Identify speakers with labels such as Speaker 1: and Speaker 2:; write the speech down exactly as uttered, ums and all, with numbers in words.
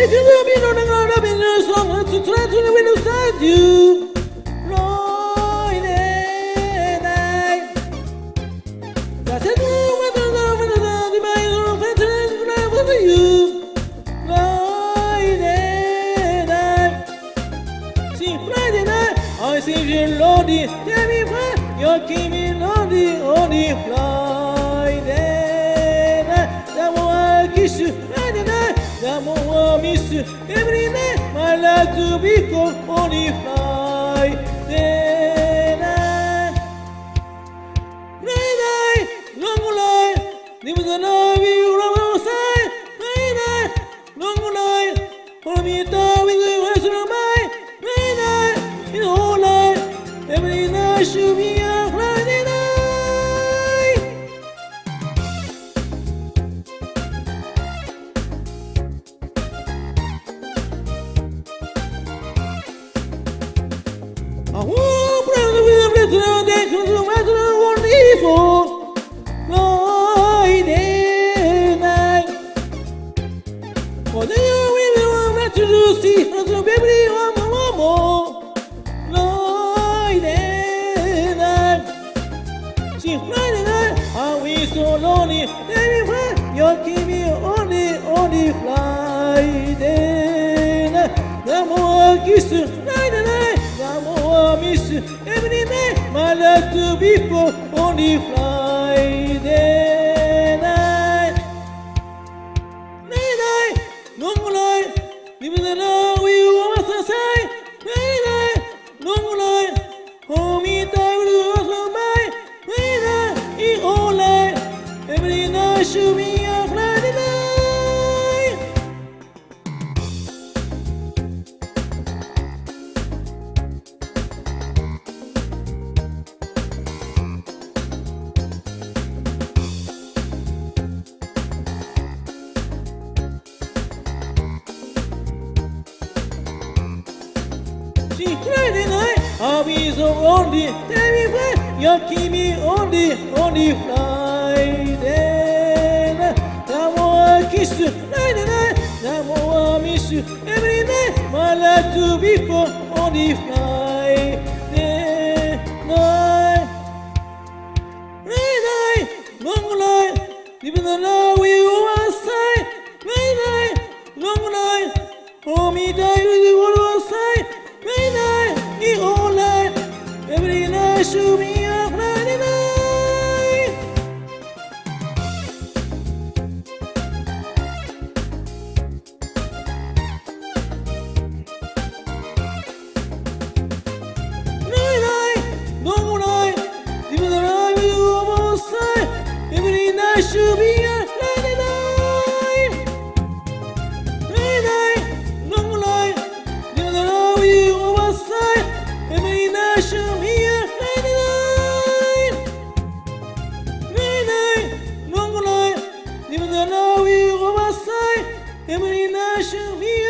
Speaker 1: you love me, no, no, no, no, no, so much to try to the window side you. Friday night. That's it, with the love and the love, the mind of the veterans, and I was you. Friday night. See, Friday night, I see you, Lordy, tell me why you're keeping Lordy, only Friday night. That one I kiss you, Friday night. That more I miss you every night. My life to be called only Friday night. Friday night, long life, live the night you run outside. Friday night, long life, for me down with the rest of my Friday night, in the whole life, every night should be a Friday night. I won't bring the wheel with the day to the matter of one evil Friday night. For the year we will have to do see as a baby one more Friday night. See Friday night, are we so lonely? Everywhere you're keeping only, only Friday night. The more I kiss you, Friday night. The more I miss you every night. My life to be for only Friday night. Friday night, long life, live the love we always say. Friday night, long life, hold me tight with the rest of my Friday night, in all life, every night should be a Friday night. See Friday night, I'll be so lonely. Tell me why you keep me only, only Friday night. The more I kiss you, Friday night. The more I miss you every night. My life to be for only Friday night. Friday night, long life, living the love we always say. Friday night, long life, hold me tight with you always say. Every night, in all night, every night should be a Friday night. Friday night, long night, even the night we almost say, every night should be a Friday night. Friday night, long night, even the night we every night should be a Friday night. Friday night, long night, even the night we overside. Every night should be